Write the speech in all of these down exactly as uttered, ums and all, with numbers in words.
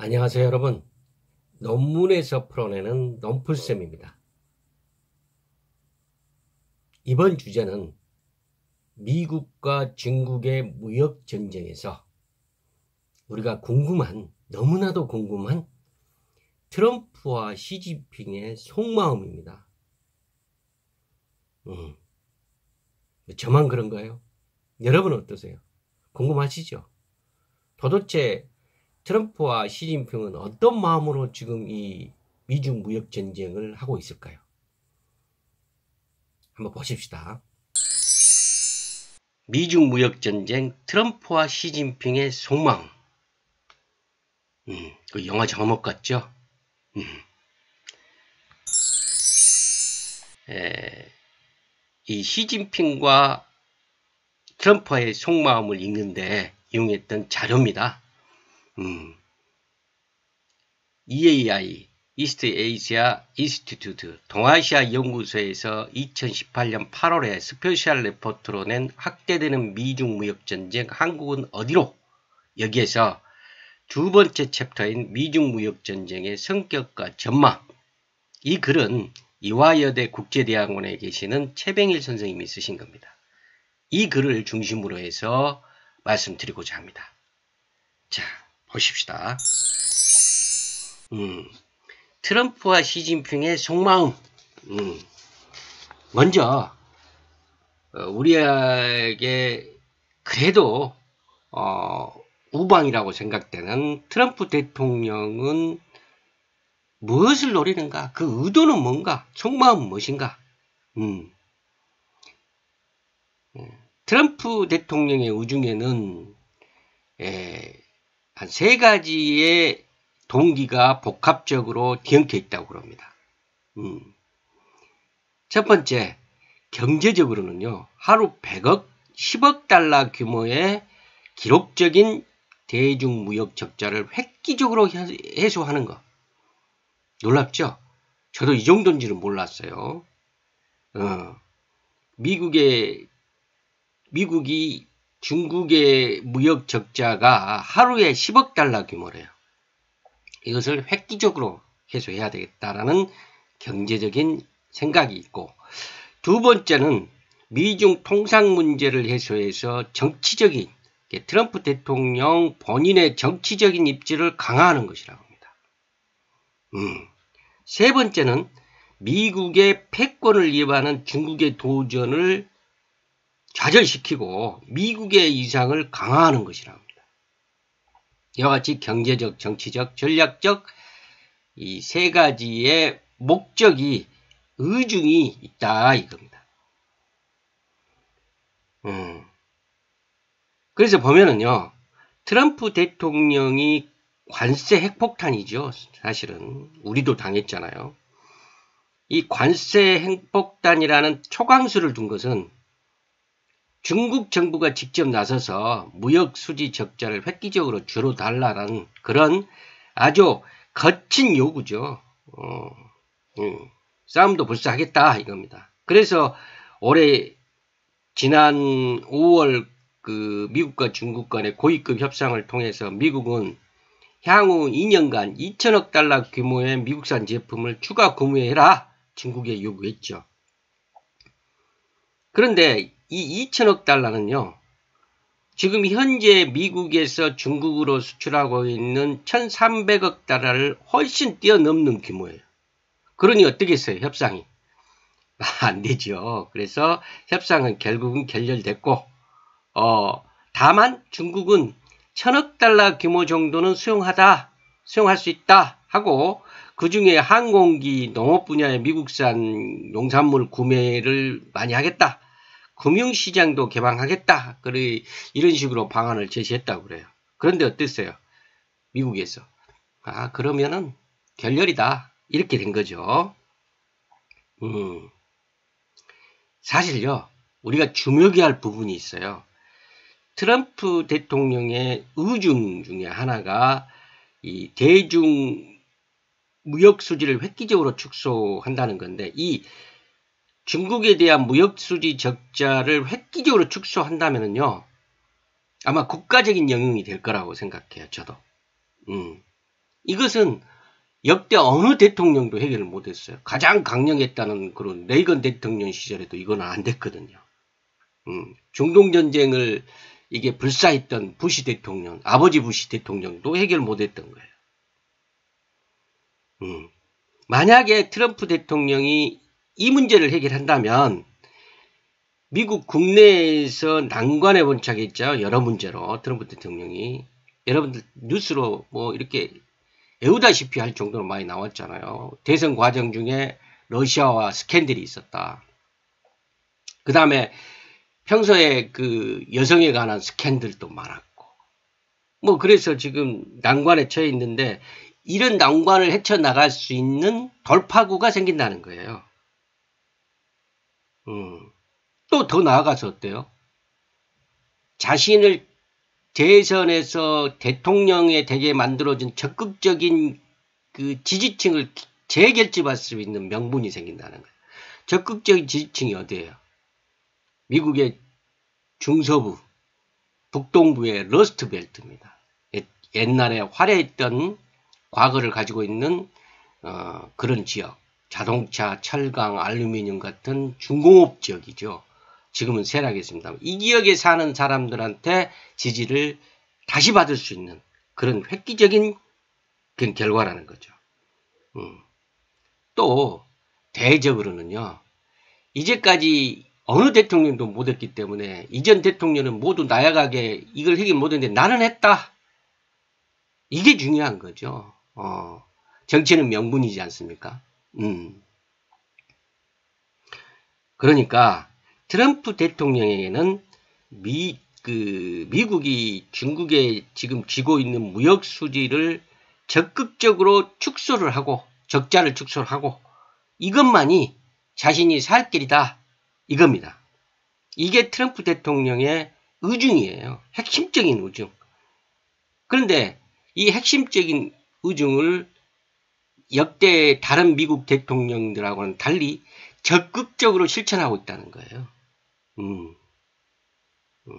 안녕하세요, 여러분. 논문에서 풀어내는 논풀쌤입니다. 이번 주제는 미국과 중국의 무역 전쟁에서 우리가 궁금한, 너무나도 궁금한 트럼프와 시진핑의 속마음입니다. 음, 저만 그런가요? 여러분은 어떠세요? 궁금하시죠? 도대체 트럼프와 시진핑은 어떤 마음으로 지금 이 미중 무역 전쟁을 하고 있을까요? 한번 보십시다. 미중 무역 전쟁, 트럼프와 시진핑의 속마음. 음, 그 영화 제목 같죠? 음. 에, 이 시진핑과 트럼프의 속마음을 읽는데 이용했던 자료입니다. 음. 이에이아이, 이스트 에이시아 인스티튜트 동아시아 연구소에서 이천십팔 년 팔월에 스페셜 레포트로 낸 확대되는 미중 무역 전쟁 한국은 어디로? 여기에서 두 번째 챕터인 미중 무역 전쟁의 성격과 전망. 이 글은 이화여대 국제대학원에 계시는 최병일 선생님이 쓰신 겁니다. 이 글을 중심으로 해서 말씀드리고자 합니다. 자, 보십시다. 음, 트럼프와 시진핑의 속마음. 음, 먼저 어, 우리에게 그래도 어, 우방이라고 생각되는 트럼프 대통령은 무엇을 노리는가? 그 의도는 뭔가? 속마음은 무엇인가? 음. 트럼프 대통령의 의중에는 한 세 가지의 동기가 복합적으로 뒤엉켜 있다고 그럽니다. 음. 첫 번째, 경제적으로는요, 하루 백억, 십억 달러 규모의 기록적인 대중 무역 적자를 획기적으로 해소하는 것. 놀랍죠? 저도 이 정도인지는 몰랐어요. 어, 미국의, 미국이 중국의 무역 적자가 하루에 십억 달러 규모래요. 이것을 획기적으로 해소해야 되겠다라는 경제적인 생각이 있고, 두 번째는 미중 통상 문제를 해소해서 정치적인, 트럼프 대통령 본인의 정치적인 입지를 강화하는 것이라고 합니다. 음. 세 번째는 미국의 패권을 위협하는 중국의 도전을 좌절시키고 미국의 이상을 강화하는 것이라고 합니다. 이와 같이 경제적, 정치적, 전략적 이 세 가지의 목적이 의중이 있다 이겁니다. 음. 그래서 보면은요, 트럼프 대통령이 관세 핵폭탄이죠. 사실은 우리도 당했잖아요. 이 관세 핵폭탄이라는 초강수를 둔 것은 중국 정부가 직접 나서서 무역 수지 적자를 획기적으로 줄여달라는 그런 아주 거친 요구죠. 어, 음, 싸움도 벌써 하겠다 이겁니다. 그래서 올해 지난 오월 그 미국과 중국 간의 고위급 협상을 통해서 미국은 향후 이 년간 이천억 달러 규모의 미국산 제품을 추가 구매해라 중국에 요구했죠. 그런데 이 이천억 달러는요, 지금 현재 미국에서 중국으로 수출하고 있는 천삼백억 달러를 훨씬 뛰어넘는 규모예요. 그러니 어떻겠어요, 협상이? 아, 안 되죠. 그래서 협상은 결국은 결렬됐고, 어, 다만 중국은 천억 달러 규모 정도는 수용하다, 수용할 수 있다 하고, 그 중에 항공기, 농업 분야의 미국산 농산물 구매를 많이 하겠다. 금융시장도 개방하겠다. 그래, 이런 식으로 방안을 제시했다고 그래요. 그런데 어땠어요? 미국에서. 아, 그러면은 결렬이다. 이렇게 된 거죠. 음. 사실요, 우리가 주목해야 할 부분이 있어요. 트럼프 대통령의 의중 중에 하나가 이 대중 무역 수지를 획기적으로 축소한다는 건데, 이 중국에 대한 무역 수지 적자를 획기적으로 축소한다면요, 아마 국가적인 영향이 될 거라고 생각해요, 저도. 음. 이것은 역대 어느 대통령도 해결을 못했어요. 가장 강력했다는 그런 레이건 대통령 시절에도 이건 안 됐거든요. 음, 중동전쟁을 이게 불사했던 부시 대통령, 아버지 부시 대통령도 해결 못했던 거예요. 음, 만약에 트럼프 대통령이 이 문제를 해결한다면 미국 국내에서 난관에 봉착했죠. 여러 문제로 트럼프 대통령이. 여러분들 뉴스로 뭐 이렇게 애우다시피 할 정도로 많이 나왔잖아요. 대선 과정 중에 러시아와 스캔들이 있었다. 그 다음에 평소에 그 여성에 관한 스캔들도 많았고. 뭐 그래서 지금 난관에 처해 있는데 이런 난관을 헤쳐나갈 수 있는 돌파구가 생긴다는 거예요. 음. 또 더 나아가서 어때요? 자신을 대선에서 대통령에 되게 만들어준 적극적인 그 지지층을 재결집할 수 있는 명분이 생긴다는 거예요. 적극적인 지지층이 어디예요? 미국의 중서부, 북동부의 러스트벨트입니다. 옛날에 화려했던 과거를 가지고 있는 어, 그런 지역. 자동차, 철강, 알루미늄 같은 중공업 지역이죠. 지금은 쇠락했습니다. 이 지역에 사는 사람들한테 지지를 다시 받을 수 있는 그런 획기적인 그런 결과라는 거죠. 음. 또 대적으로는요. 이제까지 어느 대통령도 못했기 때문에 이전 대통령은 모두 나약하게 이걸 해결 못했는데 나는 했다. 이게 중요한 거죠. 어. 정치는 명분이지 않습니까? 음. 그러니까 트럼프 대통령에게는 미, 그, 미국이 중국에 지금 쥐고 있는 무역 수지를 적극적으로 축소를 하고, 적자를 축소를 하고, 이것만이 자신이 살 길이다. 이겁니다. 이게 트럼프 대통령의 의중이에요. 핵심적인 의중. 그런데 이 핵심적인 의중을 역대 다른 미국 대통령들하고는 달리 적극적으로 실천하고 있다는 거예요. 음. 음.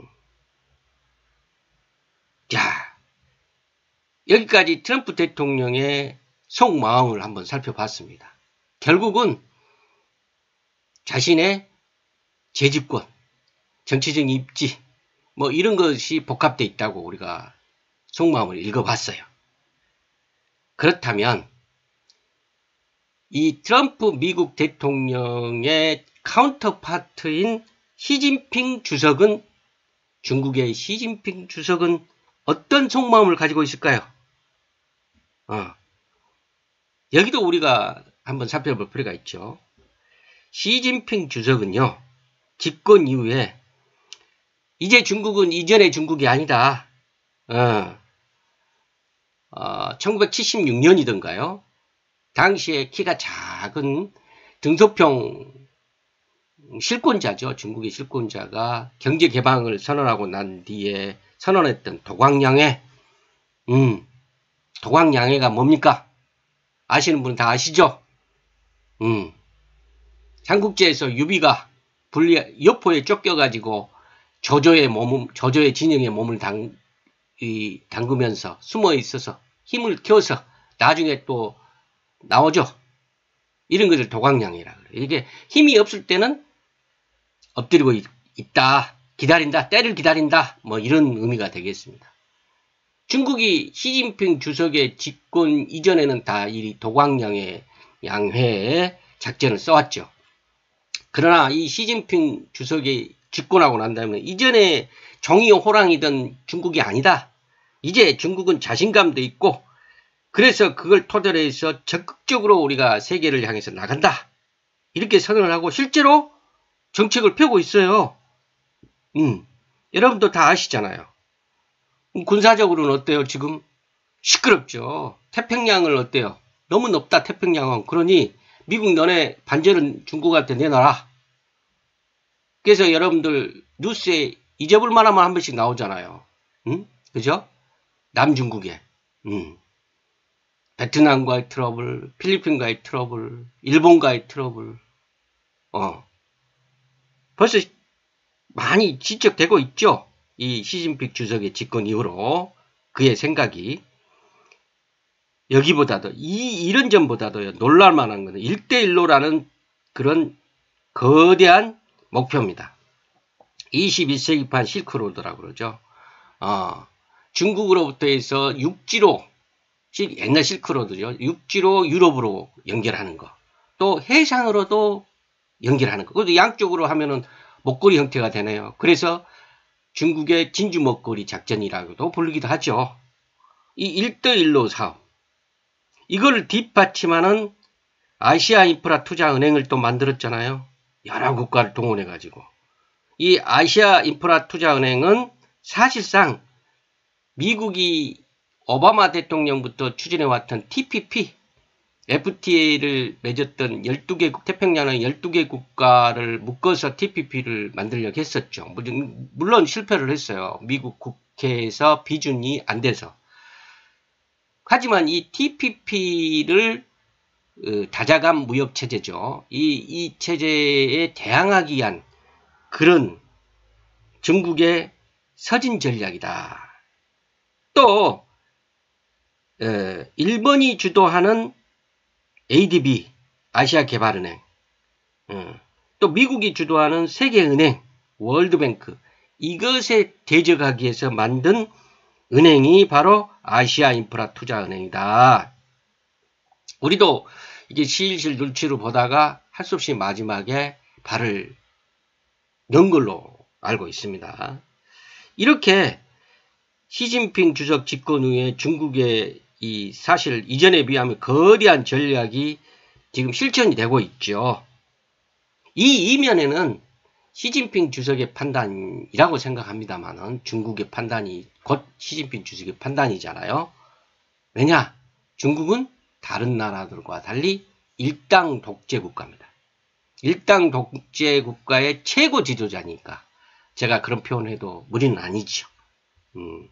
자, 여기까지 트럼프 대통령의 속마음을 한번 살펴봤습니다. 결국은 자신의 재집권, 정치적 입지, 뭐 이런 것이 복합되어 있다고 우리가 속마음을 읽어봤어요. 그렇다면 이 트럼프 미국 대통령의 카운터파트인 시진핑 주석은 중국의 시진핑 주석은 어떤 속마음을 가지고 있을까요? 어. 여기도 우리가 한번 살펴볼 필요가 있죠. 시진핑 주석은요. 집권 이후에 이제 중국은 이전의 중국이 아니다. 어. 어, 천구백칠십육 년이던가요? 당시에 키가 작은 등소평 실권자죠. 중국의 실권자가 경제 개방을 선언하고 난 뒤에 선언했던 도광양해. 음, 도광양해가 뭡니까? 아시는 분은 다 아시죠? 음, 삼국지에서 유비가 분리, 여포에 쫓겨가지고 조조의 몸, 조조의 진영에 몸을 당, 이, 담그면서 숨어 있어서 힘을 키워서 나중에 또 나오죠. 이런 것을 도광양해라 그래요. 이게 힘이 없을 때는 엎드리고 있, 있다, 기다린다, 때를 기다린다, 뭐 이런 의미가 되겠습니다. 중국이 시진핑 주석의 집권 이전에는 다 이 도광양해 양회의 작전을 써왔죠. 그러나 이 시진핑 주석이 집권하고 난 다음에 이전에 종이 호랑이던 중국이 아니다. 이제 중국은 자신감도 있고 그래서 그걸 토대로 해서 적극적으로 우리가 세계를 향해서 나간다. 이렇게 선언을 하고 실제로 정책을 펴고 있어요. 음, 여러분도 다 아시잖아요. 군사적으로는 어때요? 지금 시끄럽죠. 태평양을 어때요? 너무 높다 태평양은. 그러니 미국 너네 반제는 중국한테 내놔라. 그래서 여러분들 뉴스에 잊어볼 만하면 한 번씩 나오잖아요. 음? 그죠? 남중국에. 음. 베트남과의 트러블, 필리핀과의 트러블, 일본과의 트러블. 어. 벌써 많이 지적되고 있죠. 이 시진핑 주석의 집권 이후로 그의 생각이. 여기보다도 이 이런 점보다도 놀랄만한 것은 일 대 일로라는 그런 거대한 목표입니다. 이십일 세기판 실크로드라고 그러죠. 어, 중국으로부터 해서 육지로, 옛날 실크로드죠. 육지로 유럽으로 연결하는 거. 또 해상으로도 연결하는 거. 그것도 양쪽으로 하면은 목걸이 형태가 되네요. 그래서 중국의 진주 목걸이 작전이라고도 부르기도 하죠. 이 일 대 일로 사업. 이걸 뒷받침하는 아시아 인프라 투자 은행을 또 만들었잖아요. 여러 국가를 동원해가지고. 이 아시아 인프라 투자 은행은 사실상 미국이 오바마 대통령부터 추진해왔던 티피피, 에프티에이를 맺었던 열두 개, 태평양의 열두 개 국가를 묶어서 티피피를 만들려고 했었죠. 물론 실패를 했어요. 미국 국회에서 비준이 안 돼서. 하지만 이 티피피를 다자간 무역 체제죠. 이, 이 체제에 대항하기 위한 그런 중국의 서진 전략이다. 또 에, 일본이 주도하는 에이디비, 아시아개발은행, 어, 또 미국이 주도하는 세계은행, 월드뱅크, 이것에 대적하기 위해서 만든 은행이 바로 아시아 인프라 투자은행이다. 우리도 이게 실실 눈치로 보다가 할 수 없이 마지막에 발을 넣은 걸로 알고 있습니다. 이렇게 시진핑 주석 집권 후에 중국의 이 사실 이전에 비하면 거대한 전략이 지금 실천이 되고 있죠. 이 이면에는 시진핑 주석의 판단이라고 생각합니다만은 중국의 판단이 곧 시진핑 주석의 판단이잖아요. 왜냐? 중국은 다른 나라들과 달리 일당 독재 국가입니다. 일당 독재 국가의 최고 지도자니까 제가 그런 표현을 해도 무리는 아니죠. 음.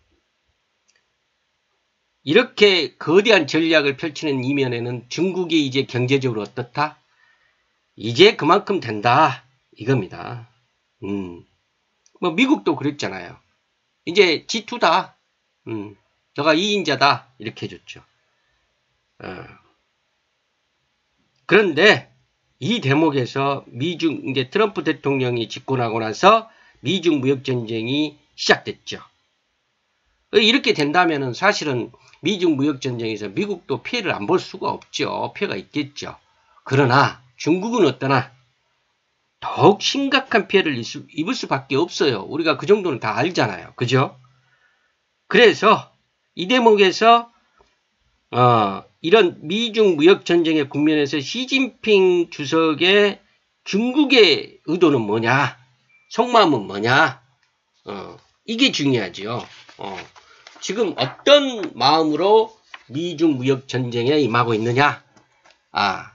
이렇게 거대한 전략을 펼치는 이면에는 중국이 이제 경제적으로 어떻다? 이제 그만큼 된다. 이겁니다. 음. 뭐 미국도 그랬잖아요. 이제 지투다. 음. 너가 이인자다. 이렇게 해줬죠. 어. 그런데 이 대목에서 미중 이제 트럼프 대통령이 집권하고 나서 미중 무역 전쟁이 시작됐죠. 이렇게 된다면은 사실은 미중 무역 전쟁에서 미국도 피해를 안 볼 수가 없죠. 피해가 있겠죠. 그러나 중국은 어떠나 더욱 심각한 피해를 입을 수밖에 없어요. 우리가 그 정도는 다 알잖아요. 그죠? 그래서 이 대목에서 어, 이런 미중 무역 전쟁의 국면에서 시진핑 주석의 중국의 의도는 뭐냐? 속마음은 뭐냐? 어, 이게 중요하죠. 어, 지금 어떤 마음으로 미중 무역 전쟁에 임하고 있느냐? 아,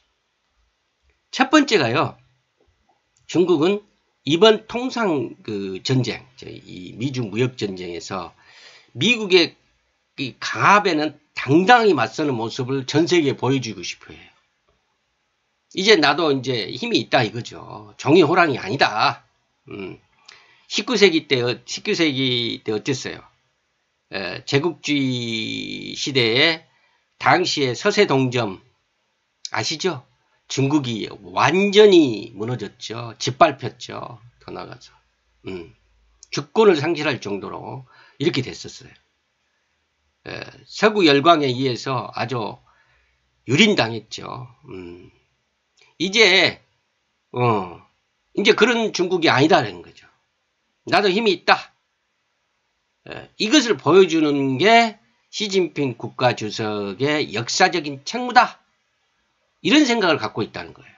첫 번째가요. 중국은 이번 통상 그 전쟁, 이 미중 무역 전쟁에서 미국의 이 강압에는 당당히 맞서는 모습을 전 세계에 보여주고 싶어요. 이제 나도 이제 힘이 있다 이거죠. 종이 호랑이 아니다. 음. 십구 세기 때, 십구 세기 때 어땠어요? 에, 제국주의 시대에 당시에 서세동점 아시죠? 중국이 완전히 무너졌죠. 짓밟혔죠. 더 나가서. 음. 주권을 상실할 정도로 이렇게 됐었어요. 에, 서구 열강에 의해서 아주 유린당했죠. 음. 이제 어, 이제 그런 중국이 아니다라는 거죠. 나도 힘이 있다. 에, 이것을 보여주는 게 시진핑 국가주석의 역사적인 책무다. 이런 생각을 갖고 있다는 거예요.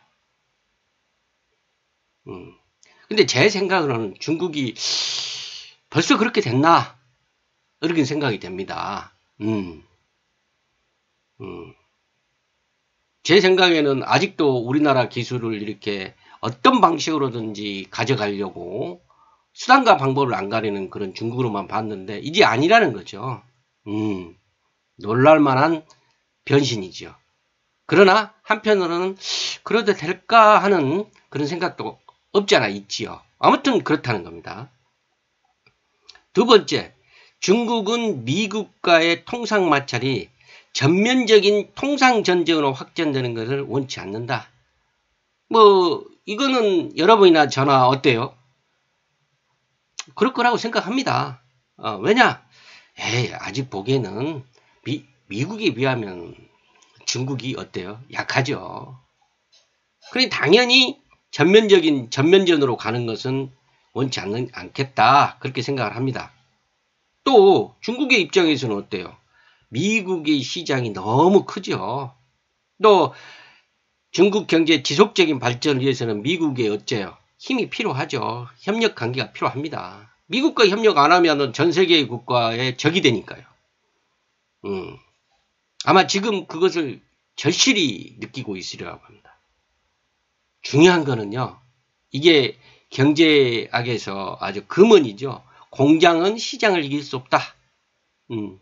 음. 근데 제 생각으로는 중국이 벌써 그렇게 됐나? 이렇게 생각이 됩니다. 음. 음. 제 생각에는 아직도 우리나라 기술을 이렇게 어떤 방식으로든지 가져가려고 수단과 방법을 안 가리는 그런 중국으로만 봤는데 이제 아니라는 거죠. 음. 놀랄만한 변신이죠. 그러나 한편으로는 그래도 될까 하는 그런 생각도 없지 않아 있지요. 아무튼 그렇다는 겁니다. 두 번째, 중국은 미국과의 통상 마찰이 전면적인 통상전쟁으로 확전되는 것을 원치 않는다. 뭐 이거는 여러분이나 저나 어때요? 그럴 거라고 생각합니다. 어, 왜냐? 에이, 아직 보기에는 미, 미국에 비하면 중국이 어때요? 약하죠. 그러니 당연히 전면적인 전면전으로 가는 것은 원치 않는, 않겠다. 그렇게 생각을 합니다. 또 중국의 입장에서는 어때요? 미국의 시장이 너무 크죠. 또 중국 경제 지속적인 발전을 위해서는 미국의 어째요? 힘이 필요하죠. 협력 관계가 필요합니다. 미국과 협력 안 하면 전 세계의 국가의 적이 되니까요. 음. 아마 지금 그것을 절실히 느끼고 있으리라고 합니다. 중요한 거는요. 이게 경제학에서 아주 금언이죠. 공장은 시장을 이길 수 없다. 음.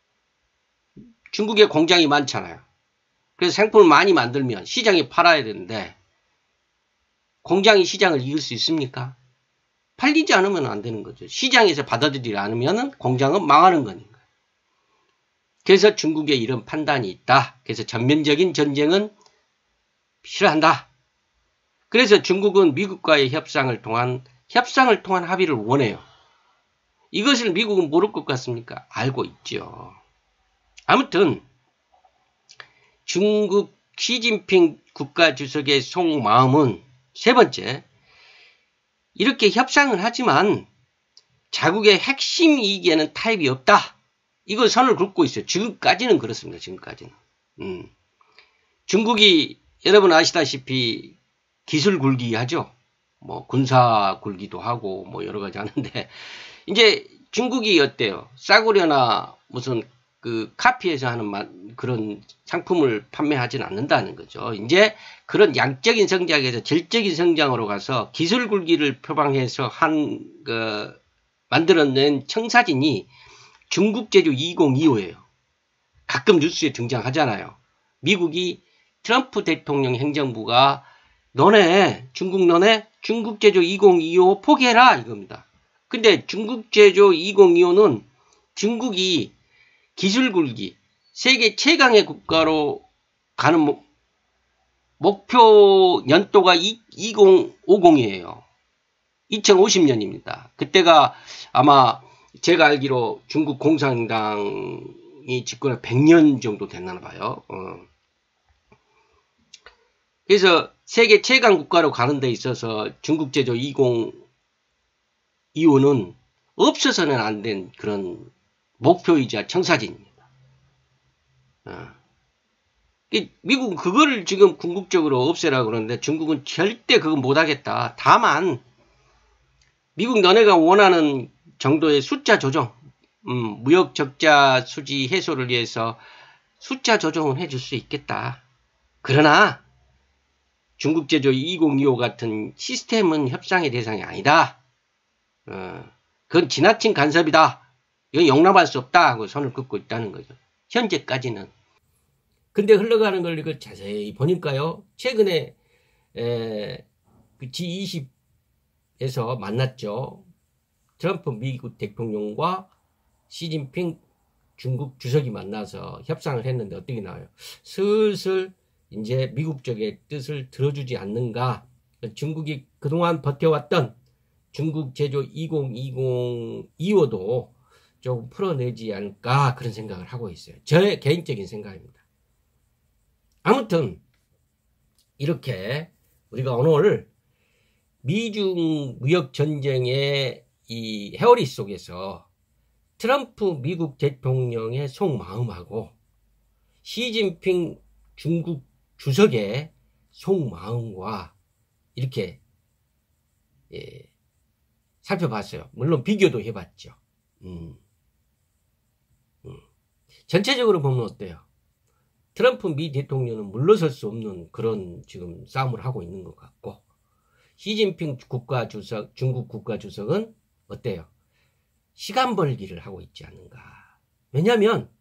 중국에 공장이 많잖아요. 그래서 상품을 많이 만들면 시장에 팔아야 되는데 공장이 시장을 이길 수 있습니까? 팔리지 않으면 안 되는 거죠. 시장에서 받아들이지 않으면 공장은 망하는 거니까. 그래서 중국에 이런 판단이 있다. 그래서 전면적인 전쟁은 필요한다. 그래서 중국은 미국과의 협상을 통한 협상을 통한 합의를 원해요. 이것을 미국은 모를 것 같습니까? 알고 있죠. 아무튼 중국 시진핑 국가주석의 속마음은 세 번째, 이렇게 협상을 하지만 자국의 핵심 이익에는 타협이 없다. 이거 선을 긋고 있어요. 지금까지는 그렇습니다. 지금까지는. 음. 중국이 여러분 아시다시피 기술 굴기 하죠. 뭐 군사 굴기도 하고 뭐 여러 가지 하는데 이제 중국이 어때요? 싸구려나 무슨 그 카피해서 하는 그런 상품을 판매하지는 않는다는 거죠. 이제 그런 양적인 성장에서 질적인 성장으로 가서 기술 굴기를 표방해서 한 그 만들어낸 청사진이 중국 제조 이천이십오예요. 가끔 뉴스에 등장하잖아요. 미국이 트럼프 대통령 행정부가 너네 중국 너네 중국 제조 이천이십오 포기해라 이겁니다. 근데 중국 제조 이천이십오는 중국이 기술 굴기, 세계 최강의 국가로 가는 목, 목표 연도가 이천오십이에요. 이천오십 년입니다. 그때가 아마 제가 알기로 중국 공산당이 집권해 백 년 정도 됐나 봐요. 어. 그래서 세계 최강 국가로 가는 데 있어서 중국 제조 이천이십오는 없어서는 안 된 그런 목표이자 청사진입니다. 어. 미국은 그거를 지금 궁극적으로 없애라고 그러는데 중국은 절대 그거 못하겠다. 다만 미국 너네가 원하는 정도의 숫자 조정, 음, 무역 적자 수지 해소를 위해서 숫자 조정은 해줄 수 있겠다. 그러나 중국 제조 이천이십오 같은 시스템은 협상의 대상이 아니다. 어, 그건 지나친 간섭이다. 이건 용납할 수 없다 하고 선을 긋고 있다는 거죠. 현재까지는. 근데 흘러가는 걸 이거 자세히 보니까요. 최근에 에, 그 지 이십에서 만났죠. 트럼프 미국 대통령과 시진핑 중국 주석이 만나서 협상을 했는데 어떻게 나와요? 슬슬 이제 미국 쪽의 뜻을 들어주지 않는가. 중국이 그동안 버텨왔던 중국 제조 이천이십이호도 조금 풀어내지 않을까 그런 생각을 하고 있어요. 제 개인적인 생각입니다. 아무튼 이렇게 우리가 오늘 미중 무역 전쟁의 이 헤어리 속에서 트럼프 미국 대통령의 속마음하고 시진핑 중국 주석의 속마음과 이렇게 예, 살펴봤어요. 물론 비교도 해봤죠. 음. 음. 전체적으로 보면 어때요? 트럼프 미 대통령은 물러설 수 없는 그런 지금 싸움을 하고 있는 것 같고 시진핑 국가주석, 중국 국가주석은 어때요? 시간 벌기를 하고 있지 않는가. 왜냐하면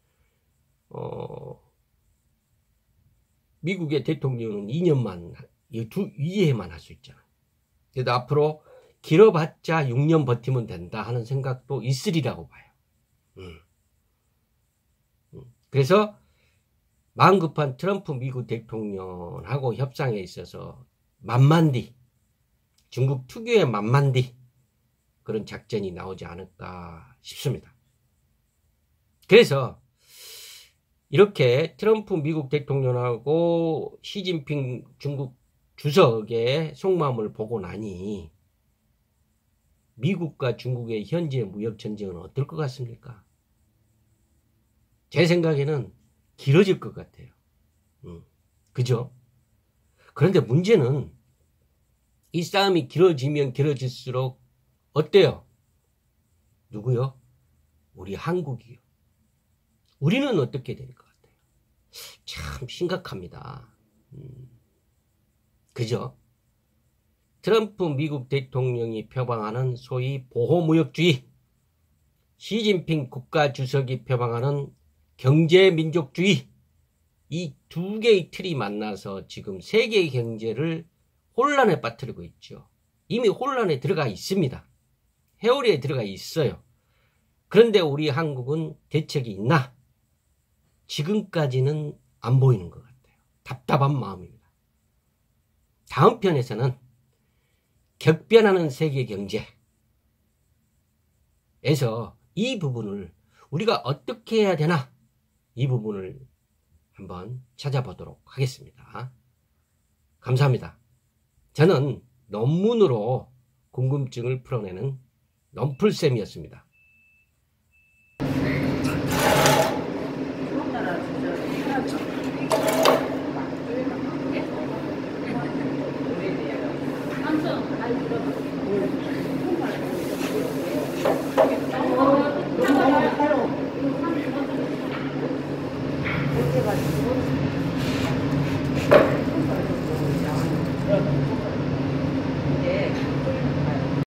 어, 미국의 대통령은 이 년만, 두, 이 해만 할 수 있잖아요. 그래도 앞으로 길어봤자 육 년 버티면 된다 하는 생각도 있으리라고 봐요. 음. 음. 그래서 마음 급한 트럼프 미국 대통령하고 협상에 있어서 만만디, 중국 특유의 만만디 그런 작전이 나오지 않을까 싶습니다. 그래서 이렇게 트럼프 미국 대통령하고 시진핑 중국 주석의 속마음을 보고 나니 미국과 중국의 현재 무역 전쟁은 어떨 것 같습니까? 제 생각에는 길어질 것 같아요. 음, 그죠? 그런데 문제는 이 싸움이 길어지면 길어질수록 어때요? 누구요? 우리 한국이요. 우리는 어떻게 될 것 같아요? 참 심각합니다. 음, 그죠? 트럼프 미국 대통령이 표방하는 소위 보호무역주의, 시진핑 국가주석이 표방하는 경제민족주의, 이 두 개의 틀이 만나서 지금 세계 경제를 혼란에 빠뜨리고 있죠. 이미 혼란에 들어가 있습니다. 회오리에 들어가 있어요. 그런데 우리 한국은 대책이 있나? 지금까지는 안 보이는 것 같아요. 답답한 마음입니다. 다음 편에서는 격변하는 세계 경제에서 이 부분을 우리가 어떻게 해야 되나? 이 부분을 한번 찾아보도록 하겠습니다. 감사합니다. 저는 논문으로 궁금증을 풀어내는 논풀쌤이었습니다. 이렇게 가지고